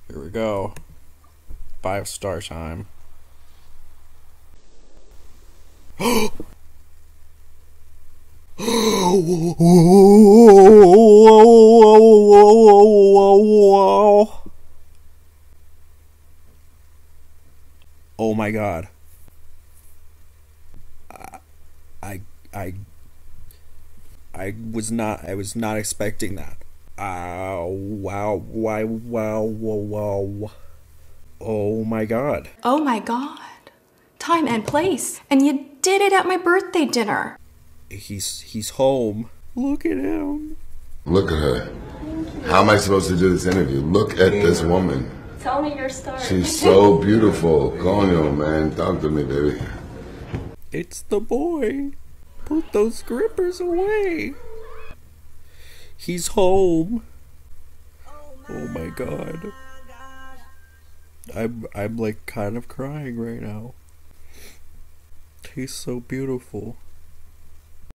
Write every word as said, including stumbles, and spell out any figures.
Here we go. Five star time. Oh my god. I I I was not I was not expecting that. Uh, wow, wow, wow, wow, wow. Oh my god. Oh my god. Time and place. And you did it at my birthday dinner. He's he's home. Look at him. Look at her. How am I supposed to do this interview? Look at this woman. Tell me your story. She's so beautiful. Coño, man. Talk to me, baby. It's the boy. Put those grippers away. He's home. Oh my god. I'm I'm like kind of crying right now. He's so beautiful.